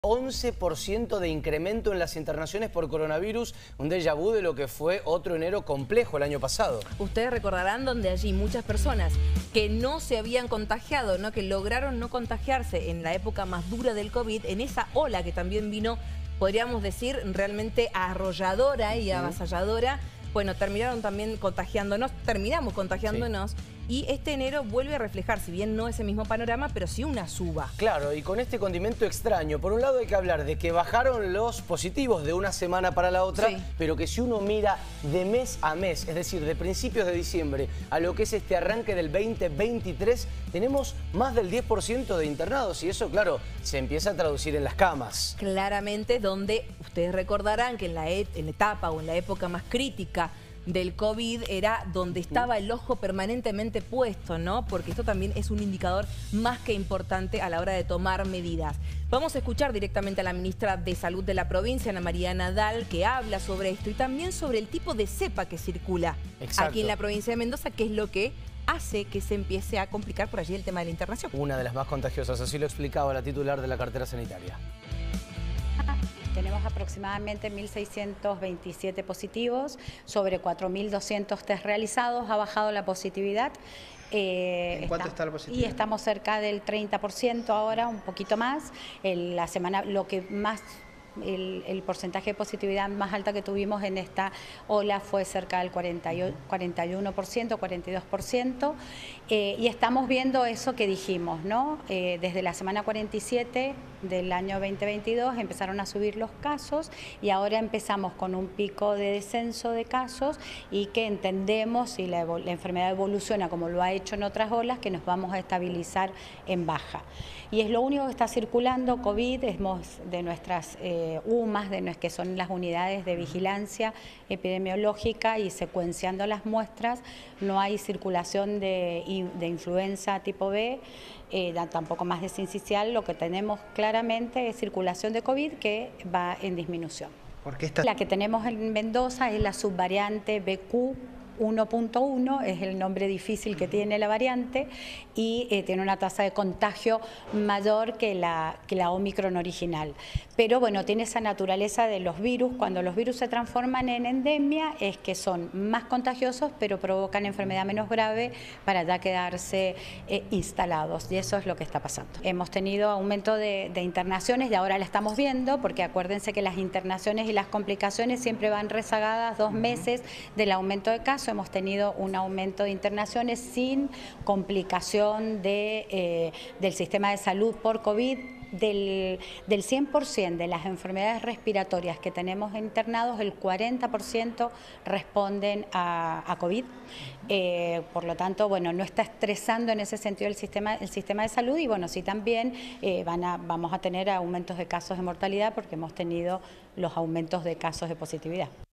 11% de incremento en las internaciones por coronavirus, un déjà vu de lo que fue otro enero complejo el año pasado. Ustedes recordarán donde allí muchas personas que no se habían contagiado, ¿no? Que lograron no contagiarse en la época más dura del COVID, en esa ola que también vino, podríamos decir, realmente arrolladora y avasalladora. Bueno, terminamos contagiándonos. Sí. Y este enero vuelve a reflejar, si bien no ese mismo panorama, pero sí una suba. Claro, y con este condimento extraño. Por un lado hay que hablar de que bajaron los positivos de una semana para la otra, sí, pero que si uno mira de mes a mes, es decir, de principios de diciembre a lo que es este arranque del 2023, tenemos más del 10% de internados y eso, claro, se empieza a traducir en las camas. Claramente, donde ustedes recordarán que en la etapa o en la época más crítica del COVID era donde estaba el ojo permanentemente puesto, ¿no? Porque esto también es un indicador más que importante a la hora de tomar medidas. Vamos a escuchar directamente a la ministra de Salud de la provincia, Ana María Nadal, que habla sobre esto y también sobre el tipo de cepa que circula aquí en la provincia de Mendoza, que es lo que hace que se empiece a complicar por allí el tema de la internación. Una de las más contagiosas, así lo explicaba la titular de la cartera sanitaria. Tenemos aproximadamente 1.627 positivos, sobre 4.200 test realizados, ha bajado la positividad. ¿En cuánto está la positividad? Y estamos cerca del 30% ahora, un poquito más. La semana, lo que más... El porcentaje de positividad más alta que tuvimos en esta ola fue cerca del 41%, 42%, y estamos viendo eso que dijimos, ¿no? Desde la semana 47 del año 2022 empezaron a subir los casos y ahora empezamos con un pico de descenso de casos y que entendemos, si la enfermedad evoluciona como lo ha hecho en otras olas, que nos vamos a estabilizar en baja. Y es lo único que está circulando. COVID, de nuestras UMAS, que son las unidades de vigilancia epidemiológica, y secuenciando las muestras, no hay circulación de influenza tipo B, tampoco más de sincicial. Lo que tenemos claramente es circulación de COVID que va en disminución. La que tenemos en Mendoza es la subvariante BQ 1.1, es el nombre difícil que tiene la variante, y tiene una tasa de contagio mayor que la Omicron original. Pero bueno, tiene esa naturaleza de los virus. Cuando los virus se transforman en endemia es que son más contagiosos, pero provocan enfermedad menos grave para ya quedarse instalados, y eso es lo que está pasando. Hemos tenido aumento de internaciones y ahora la estamos viendo, porque acuérdense que las internaciones y las complicaciones siempre van rezagadas 2 meses del aumento de casos. Hemos tenido un aumento de internaciones sin complicación del sistema de salud por COVID. Del 100% de las enfermedades respiratorias que tenemos internados, el 40% responden a COVID. Por lo tanto, no está estresando en ese sentido el sistema de salud, y bueno, sí también vamos a tener aumentos de casos de mortalidad porque hemos tenido los aumentos de casos de positividad.